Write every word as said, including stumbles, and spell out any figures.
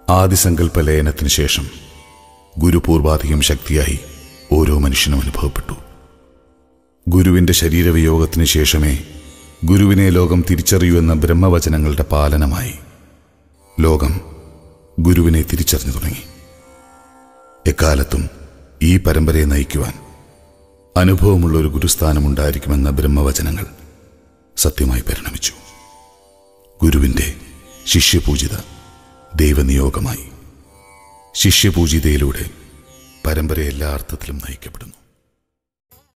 ആദിസങ്കല്പ ലയനത്തിന് ശേഷം ഗുരുപൂർവാധികം ശക്തിയായി ഓരോ മനുഷ്യനും അനുഭവപ്പെട്ടു. ഗുരുവിൻ്റെ ശരീരവിയോഗത്തിന് ശേഷമേ ഗുരുവിനെ ലോകം തിരിച്ചറിയൂ എന്ന ബ്രഹ്മവചനങ്ങളുടെ പാലനമായി ലോകം ഗുരുവിനെ തിരിച്ചറിഞ്ഞു തുടങ്ങി. എക്കാലത്തും ഈ പരമ്പരയെ നയിക്കുവാൻ അനുഭവമുള്ള ഒരു ഗുരുസ്ഥാനമുണ്ടായിരിക്കുമെന്ന ബ്രഹ്മവചനങ്ങൾ സത്യമായി പരിണമിച്ചു. ഗുരുവിൻ്റെ ശിഷ്യപൂജിത ദൈവനിയോഗമായി ശിഷ്യപൂജിതയിലൂടെ പരമ്പര എല്ലാ അർത്ഥത്തിലും നയിക്കപ്പെടുന്നു.